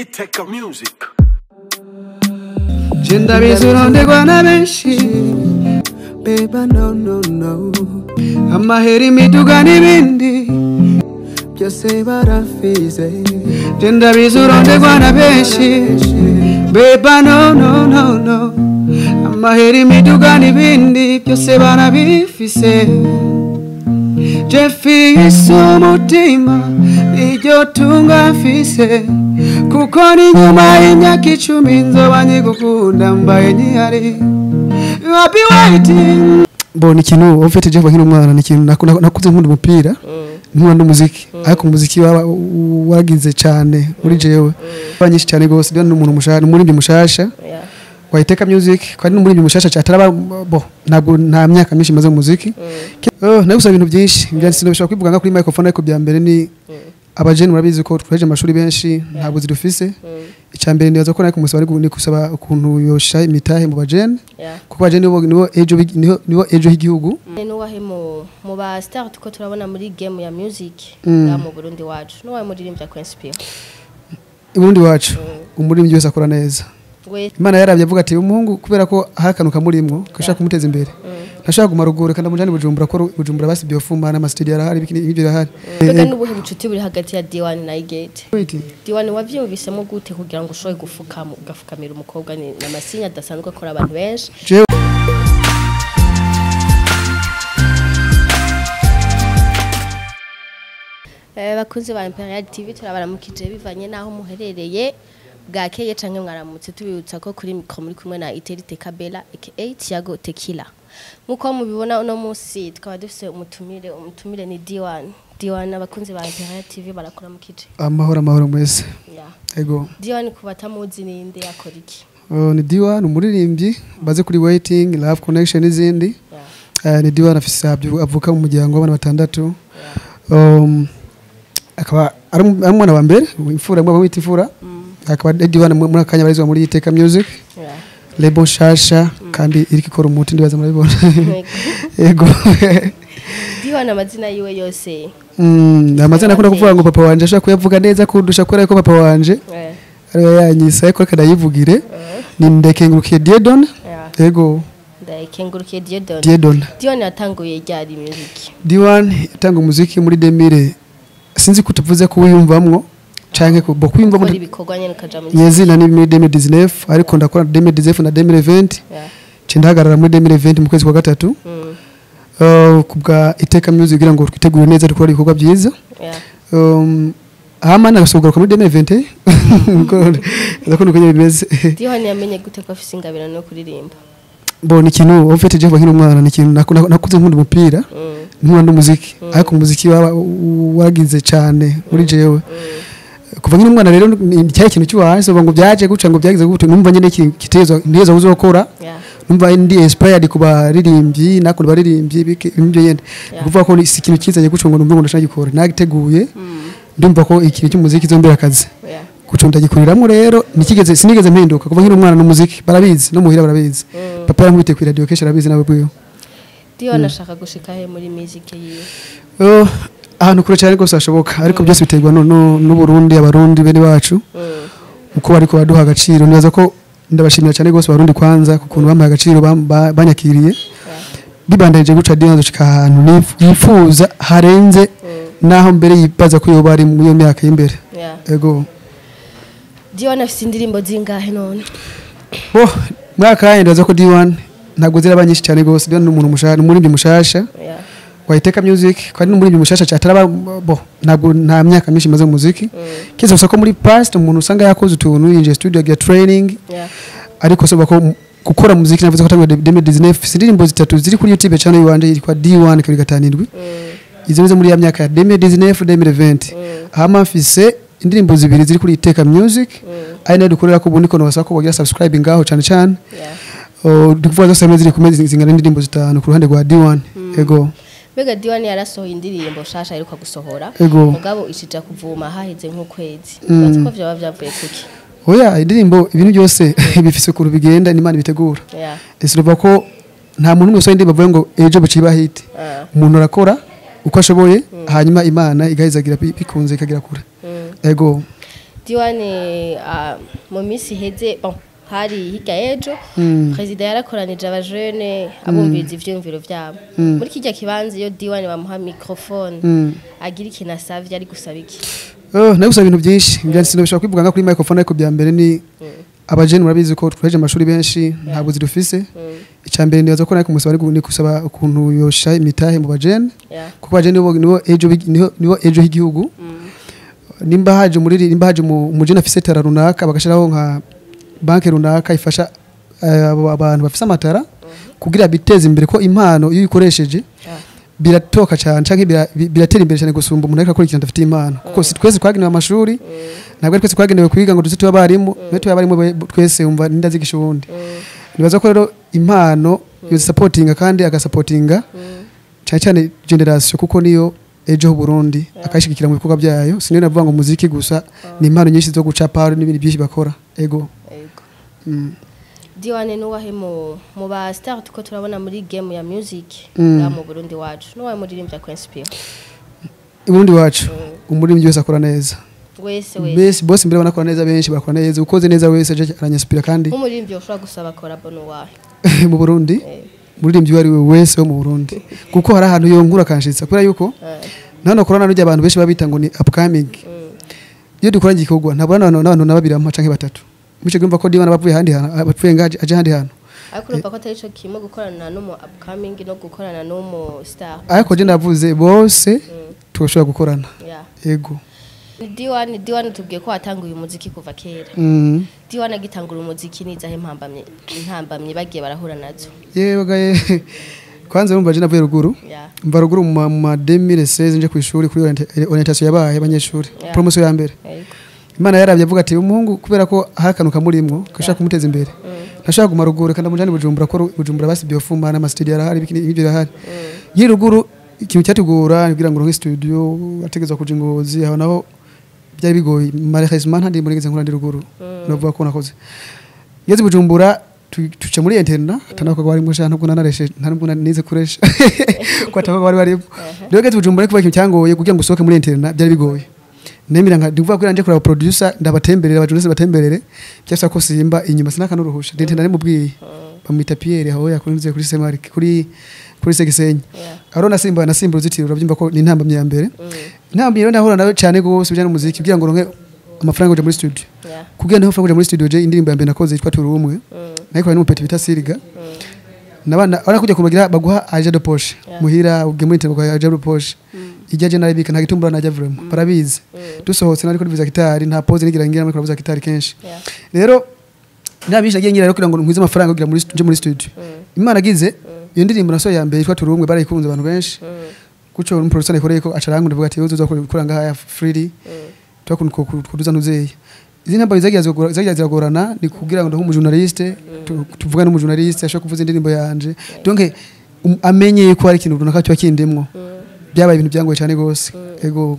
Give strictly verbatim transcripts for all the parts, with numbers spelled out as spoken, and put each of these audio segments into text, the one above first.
Iteka Muzik. Jenda bizuronde gwana benshi Beba no no no Amaheri miduga n'ibindi byose barafize Jenda bizuronde gwana benshi Beba no no no no Amaheri miduga n'ibindi byose barabifise Jefi isumutima Iryo tunga mfise Kuko ni nyuma y'imyaka icumi nzoba nyigukunda mbaye ntihari I'll be waiting. Bo ni kintu ofete je nkiri umwana ni kintu nakuze nkunda umupira nkunda umuziki ariko umuziki wagize cyane muri jewe banyinshi cyane gose byo n'umuntu mushasha muri ndi mushasha wa Iteka Muzik kandi muri ndi mushasha cyatara bo ntabwo nta myaka myinshi maze mu muziki oh nagusaba ibintu byinshi ngandi sinobishaka kwivuga nka kuri microphone ariko bya mbere ni abajene murabizi ko twaje amashuri benshi ntabwo zidufise icyambere nibaza ko nako musaba ni kusaba ukuntu yosha imitahe mu bajene kuko bajene nibo nibo ejo nibo ejo h'igihugu no wahe mu mu ba star tuko turabona muri game ya music nga mu Burundi wacu no wahe muririmbya ko inspire Burundi wacu umuririmbyi wese akora neza Imana yarabye avuga ati umuhungu kubera ko hakanuka murimwo kashaka kumuteza imbere nashaka kumarugura kandi mujani Bujumbura ko Bujumbura basi biofuma na studio arahari ibyo birahari Mbega n'ubuhe bucuti buri hagati ya D one na Igate D one wavyumvisemo gute kugira ngo ushoye gufukama ugafukamira umukobwa ni namasinya adasanzwe akora abantu benshi Eh bakunze ba Imperial T V turabaramukije bivanye naho muherereye bwakeye canke mwaramutse tubibutsa ko kuri mikro muri kumwe na Iteka Bella aka Tiago Tequila muko mubibona uno musi twaba dufise umutumire umutumire ni D one D one abakunzi ba Imperial T V barakora mukije amahoro amahoro mwese ego D one kubatamuzi ninde yakora iki oh ni D one umuririmbyi baze kuri waiting love connection izindi ni D one afise avuka mu muryango w'abana batandatu um akaba ari umwana wa mbere imfura mwe bamwita imfura akaba D one muri akanya barizwa muri Iteka Muzik lebo shasha kandi iriki kora umuti ndibaza murabibona yego D one amazina yiwe yose mm amazina akunda kuvuga ngo papa wanje ashaka kuyavuga neza kundusha kora ko papa wanje ariwe yanyisa ariko kada yivugire ni ndekengurukiye Diedon yego ndekengurukiye Diedon Diedon D one yatanguye ryari music D one yatanga umuziki muri demire sinzi kutuvuze ko wiyumvamwo canke ko bo kwimva muri bikorwa nyene kaja muri yezina ni muri deux mille dix-neuf ariko ndakora deux mille dix-neuf na deux mille vingt cindahagarara muri deux mille vingt mu kwezi kwa gatatu uh kubwa Iteka Muzik kugira ngo twitegure neza dukora ibikorwa byiza um hama nagasohoka muri deux mille vingt ndakora uko bimeze D one yamenye gute ko afise ingabira no kuririmba bo ni kintu ofete je nkiri umwana ni kintu nakuze nkunda umupira nkunda umuziki ariko umuziki wagize cyane muri jewe kuva nkiri umwana rero cyari ikintu cy'uwaje ngo byaje guca ngo byagize gute numva nyene kiteza ndeza uzokora numva ndi inspired kuba ririmbyi nakuri baririmbyi ibyo yende kuvuga ko si ikintu kizanye guca ngo numva ngo ndashaka gikora nagiteguye ndumva ko ikintu cy'umuziki zombera akazi gucunda gikuriramwe rero nikigeze sinigeze mpinduka kuva nkiri umwana n'umuziki barabizi no muhira barabizi papa yankubite ku radio kesha arabizi nawe bwiwe D one ashaka gushika he muri music yiwe oh ahantu kure cyane gose ashoboka ariko byose biterwa no Burundi abarundi bene bacu uko bariko baduha agaciro nibaza ko ndabashimira cyane gose abarundi kwanza kukuntu bamaye agaciro banyakiriye bibandanije guca D one dushika ahantu yifuza harenze naho mbere yibaza ko yoba ari mu myaka y'imbere ego D one afite indirimbo zingahe none bo mwaka yandaza ko D one ntabwo zirabanyinshi cyane gose D one n'umuntu mushasha muri ndi mushasha wa Iteka Muzik kandi muri ndi mushasha cyatara bo ntabwo nta myaka myinshi maze mu muziki kizo sako muri past umuntu usanga yakoze utuntu yinje studio ya training ariko soba ko gukora muziki navuze ko tango deux mille dix-neuf sindirimbo zitatu ziri kuri YouTube channel yanje yitwa D one kabiri gatanu izo zo muri ya myaka ya deux mille dix-neuf deux mille vingt hama mfise indirimbo zibiri ziri kuri Iteka Muzik ari nayo dukorera ko ubundi ko nabasako bagira subscribe ngaho cyane cyane oh dukuvuga zose ziri kumeze zingana indirimbo zitanu ku ruhande rwa D one ego Bega D one yarasohoye indirimbo shasha iruka gusohora mugabo ishija kuvuma haheze nk'ukwezi batiko vyaba byavuye kuki oya indirimbo ibintu byose bifise ku rubigenda n'Imana bitegura ese ruva ko nta muntu umwe indirimbo bavuga ngo ejo buciba hit umuntu arakora uko ashoboye hanyuma Imana igahizagira bikunze ikagira kure ego Diwane mu minsi heze bon hari higa ejo president yarakoranije abajene abumviriza ivyumviro vyabo muri kijya kibanza iyo Diwane bamuha microphone agira ikintu asavye ari gusaba iki oh nagusaba ibintu byinshi byanditse bishobora kwivuga kuri microphone ariko bya mbere ni abajene murabizi ko tweje amashuri benshi ntabwo zidufise icambere ndibaza ko nako musaba ari kusaba ukuntu yosha imitahe mu bajene kuko bajene nibo ejo nibo ejo h'igihugu nimba haje muri nimba haje mu jene afise tara runaka bagashiraho nka banke runaka ifasha abantu bafise amatara kugira biteze imbere ko impano iyo ikoresheje biratoka cyane canke biratera imbere cyane gusumba umuntu ariko akora ikintu afite impano kuko si twese twagenewe amashuri ntabwo twese twagenewe kwiga ngo duze tuba barimo no tuba barimo twese umva nindazigisha ubundi nibaza ko rero impano yo supportinga kandi agasupportinga cyane cyane generation kuko niyo ejo ho Burundi akashigikira mu bikorwa byayo sinyo navuga ngo muziki gusa ni impano nyinshi zo gucapa n'ibindi byinshi bakora ego Diwane nuwahe mu mu ba star tuko turabona muri game ya music nga mu Burundi wacu nuwahe muririmbya ko inspire i Burundi wacu umuririmbyi wese akora neza wese wese bese boss mbere banakora neza benshi bakora neza ukoze neza wese aje aranyaspira kandi umuririmbyi ushobora gusaba collab nuwahe mu Burundi umuririmbyi wari wese wo mu Burundi kuko hari ahantu yonkura kanshitsa kubera yuko nano corona n'ujya abantu benshi babita ngo ni upcoming iyo dukora igikorwa ntabona n'abantu nababira mu canke batatu Miche gumva ko Diwana bavuye handi hana bapfuye ngaje aje handi hana ariko urumva ko atari cyo kimwe gukorana n'umu upcoming no gukorana n'umu star ariko je ndavuze bose tushobora gukorana yego Diwana Diwana tubwiye ko watanguye umuziki kuva kera Diwana gitangura umuziki nizahe impambamye impambamye bagiye barahura nazo yewe gaye kwanza urumva je navuye ruguru mva ruguru mu deux mille seize nje ku ishuri kuri orientation yabaye abanyeshuri promotion ya mbere Imana yarabye avuga ati umuhungu kubera ko hakanuka murimwo kashaka kumuteza imbere nashaka kumarugura kandi mujani Bujumbura ko Bujumbura basi biofuma na studio arahari ibyo arahari yiruguru ikintu cyatugura kugira ngo ronke studio ategezwa kuja Ngozi aho naho byari bigoye malheureusement ntandi muri ngeze nkura ndi ruguru novuga ko nakoze yezi Bujumbura tuca muri internet atanako bari mu shana ntabwo nanareshe ntabwo nanize kuresha ko atako bari bari rero yezi Bujumbura kuba ikintu cyangoye kugira ngo usohoke muri internet byari bigoye Nemira nga ndivuga ko nanje kora producer ndabatemberera abajournalist batemberere cyasa ko simba inyuma sinaka nuruhusha ndente nari mubwiye bamwita Pierre aho yakunze kuri Semark kuri kuri Segisenyi arona simba na simba ruzitiro urabyumva ko ni intamba ya mbere intamba rero ndahura nawe cyane gose bijana umuziki kugira ngo ronke amafaranga uje muri studio kugira ngo amafaranga uje muri studio je indirimbo ya mbere nakoze yitwa turi umwe nako ari n'umupeti bita Siriga nabana ara kujya kubagira baguha aje de poche muhira uge muri internet aje de poche ijaje naribika nta gitumbura najya vraiment barabizi dusohotse nariko ndivuza gitari nta pause nigira ngira muri kuvuza gitari kenshi rero nabisha nagiye ngira rero kugira ngo nkwize amafaranga kugira muri nje muri studio Imana gize iyo ndirimbo naso ya mbere yitwa turumwe barayikunze abantu benshi kuco mu producer ikoreye ko acarangu ndavuga ati uzo gukora ngaha free twakunko kuduza nuzeye izi namba zagiye zagiye ziragorana ni kugira ngo ndo mu journaliste tuvuga no mu journaliste ashaka kuvuza indirimbo yanje donc amenye ko ari ikintu runaka cyo kindemwo byabaye ibintu byangoye cyane gose ego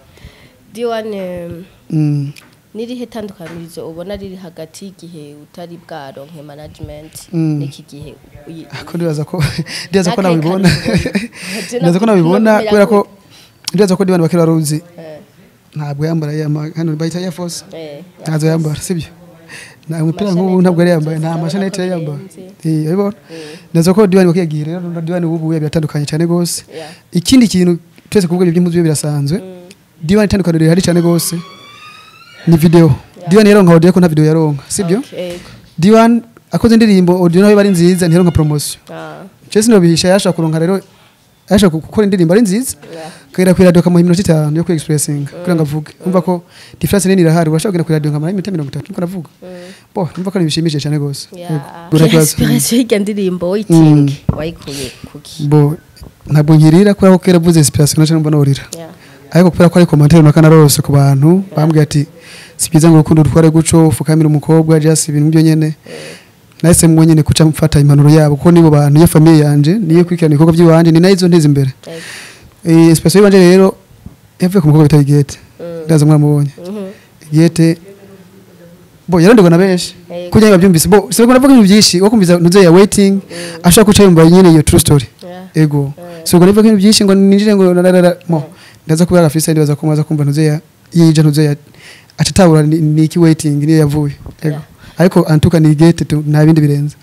Diwane niri hetandukanirizo ubona riri hagati y'igihe utari bwaronke management n'iki gihe ko ndibaza ko ndibaza ko nabibona ndibaza ko nabibona kubera ko ndibaza ko Diwane bakira ruzi ntabwo yambara hano bayita ya force ntazo yambara sibyo na umupira nk'ubu ntabwo ari yambaye nta mashanete yambara eh ayibona nazo ko Diwane bakiyagiye rero Diwane ubu yabitandukanye cyane gose ikindi kintu twese kuvuga iby'impuzu birasanzwe Diwane itandukaniro hari cyane gose ni video Diwane yaronka audio ko nta video yaronka sibyo Diwane akoze indirimbo audio nayo bari nziza ntironka promotion cyese no bihisha yasha kuronka rero yasha gukora indirimbo ari nziza kera kwira doka mu minota itanu yo ku expressing kugira ngo avuge umva ko difference nini irahari urashaka kugenda kwira doka mu minota mirongo itatu niko navuga bo umva ko bishimishije cyane gose inspiration y'indirimbo iting wayikuye kuki bo ntabwo nkirira kuri aho kera vuze inspiration naje mbona urira ariko kubera ko ari commentaire nakana rose ku bantu bambwiye ati sibyiza ngo rukundo rutware guco fukamira umukobwa just ibintu byo nyene nahise mwe nyene kuca mfata impanuro yabo kuko nibo bantu ya famille yanje niyo kwikirana ibikorwa by'iwanje ni nayizo nteze imbere eh special yanje rero yavuye ku mukobwa bita Igete ndaza mwamubonye Igete bo yarandego na benshi kujya babyumvise bo sibwo navuga ibintu byinshi wakumviza nuze ya waiting ashaka kuca yumva nyene iyo true story ego sibwo navuga ibintu byinshi ngo ninjire ngo mo ndaza kubera afisa ndibaza kumaza kumva nuze ya yija nuze ya acatabura ni iki waiting niyo yavuye yego ariko antuka ni gate nta bindi birenze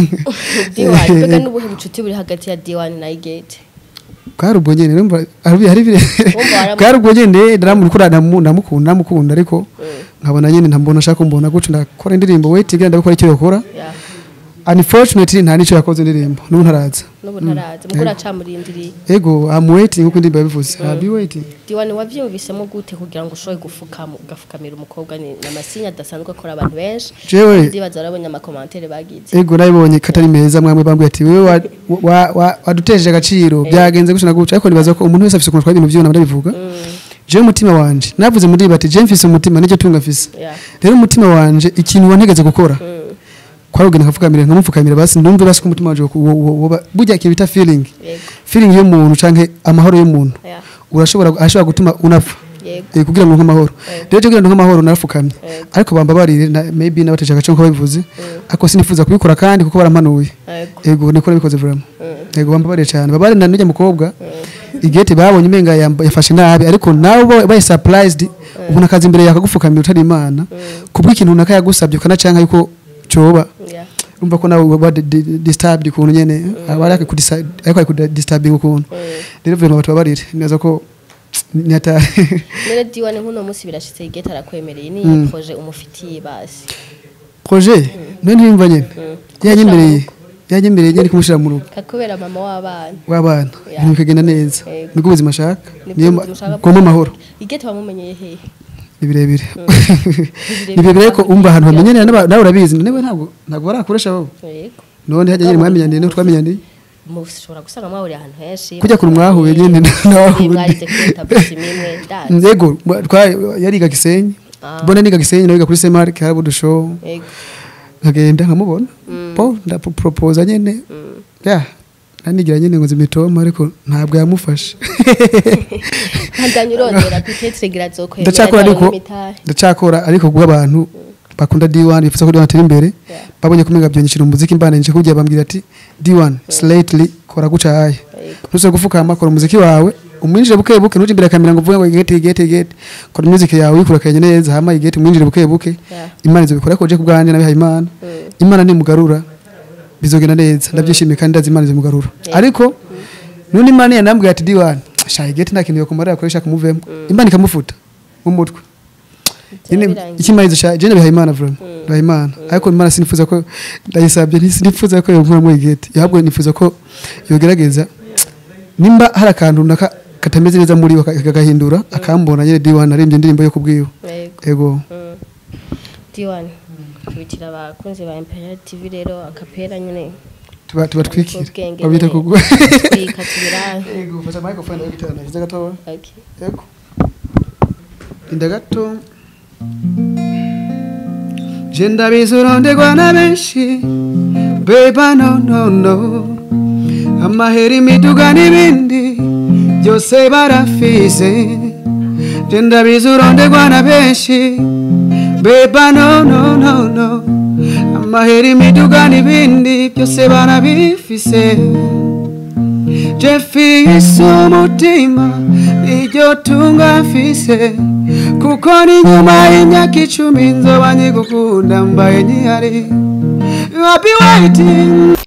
D1 bega n'ubuhe bucuti buri hagati ya D one na gate Karubwo nyene numva ari hari bire Karubwo nyene ndaramukura namukunda namukunda ariko nkabona nyene ntambona shaka kumbona gucu ndakora indirimbo waiting ndabikora icyo yakora unfortunately nta nico yakoze indirimbo n'ubu ntaraza n'ubu ntaraza mukora camurindiriye ego I'm waiting uko indirimbo yabivuze I'll be waiting D one wavyumvisemo gute kugira ngo ushoye gufukama ugafukamira umukobwa ni namasinya adasanzwe akora abantu benshi ndibaza arabonye ama commentaire bagize ego nabibonye katari meza mwamwe bambwiye ati wewe wadutejeje agaciro byagenze gushina guca ariko nibaza ko umuntu wese afise ukuntu ibintu byona ndabivuga je umutima wanje navuze muri bati je mfise umutima nicyo tunga mfise rero umutima wanje ikintu wantegeze gukora kwarugena kafukamira nkamupfukamira basi ndumve basi ku mutima wanje burya kibita feeling feeling yo muntu canke amahoro yo muntu urashobora ashobora gutuma unafa eh kugira ngo nk'amahoro rero cyo kugira ngo nk'amahoro narafukamye ariko bambabarire maybe nabateje agace nko babivuze ariko sinifuza kubikora kandi kuko barampanuye ego niko nabikoze vraiment ego bambabarire cyane babare nanujya mukobwa igete babonye imenga yafashe nabi ariko nawe bayi surprised ubona akazi imbere yakagufukamira utari imana kubwo ikintu naka yagusabye kana canka yuko coba umva ko nawe ba disturbed kuntu nyene abaraka ku ariko ku disturbing ukuntu rero vyo abantu babarire neza ko nyata nere diwane nkuno musi birashitse igeta arakwemereye ni projet umufitiye basi projet none nimva nyene yanyemereye yanyemereye nyene kumushira mu rugo kakubera mama w'abana w'abana ibintu bikagenda neza niko ubuzima shaka niyo goma mahoro igeta bamumenyeye hehe ibirebire ibirebire ko umba ahantu bamenyana nawe urabizi newe ntabwo ntabwo barakoresha bo yego none hajya nyine mwamenyanye no twamenyanye mushobora gusanga mwahuri ahantu henshi kujya kuri mwahuye nyine nawe mwarize kwita bisimimwe dance yego yariga Gisenyi bona niga Gisenyi nawe kuri Semark harabu do show yego nkagenda nkamubona po nda propose nyene ya nanigira nyene ngo zimitoma ariko ntabwo yamufasha Ndanyurondera peut-être grazo ko ndacakora ariko ndacakora ariko kuba abantu bakunda D one bifuza ko D one atera imbere babonye kumenga byonyishira umuziki mbana nje kujya bambwira ati D one slightly kora guca haye ntuze gufuka amakora umuziki wawe umwinjire buke buke nuje imbere kamera ngo vuga ngo gete gete gete kora music yawe ikura kanye neza hama igete umwinjire buke buke imana izo bikora ko je kubwanje nabiha imana imana ni mugarura bizogena neza ndabyishimiye kandi ndazi imana izo mugarura ariko none imana yanambwiye ati D one shaye gete nakintu yo kumara yakoresha kumuvemo imana ikamufuta mu mutwe Yine ikimarizo cha je nabiha imana vraiment nabiha imana ariko imana sinifuza ko ndayisabye sinifuza ko yonkura mu igete yahabwo nifuza ko yogerageza nimba hari akantu naka katameze neza muri akagahindura akambona nyene D one arimbye indirimbo yo kubwiwe ego D one kubitira abakunzi ba Imperial T V rero akapera nyene tuba tuba twikira babita kugwa twika tubira ego fata microphone yo gitana hiza gato okay ego inda gato Jenda bizuronde gwana benshi Baby no no no Amaheri miduga n'ibindi byose barafise Jenda bizuronde gwana benshi Baby no no no no Amaheri miduga n'ibindi byose barabifise Jefise umutima iryo tunga mfise kuko ni nyuma y'imyaka icumi nzoba nyigukunda mbaye nyihari I'll be waiting